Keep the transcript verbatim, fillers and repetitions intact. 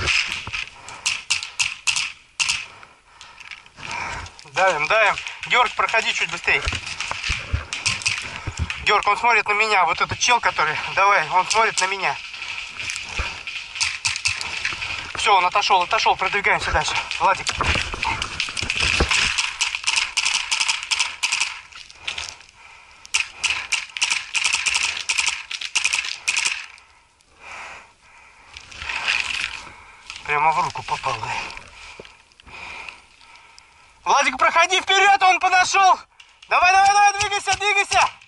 Давим, давим. Георг, проходи чуть быстрее. Георг, он смотрит на меня. Вот этот чел, который... Давай, он смотрит на меня. Все, он отошел, отошел. Продвигаемся дальше. Владик. Прямо в руку попал. Владик, проходи вперед, он подошел. Давай, давай, давай, двигайся, двигайся.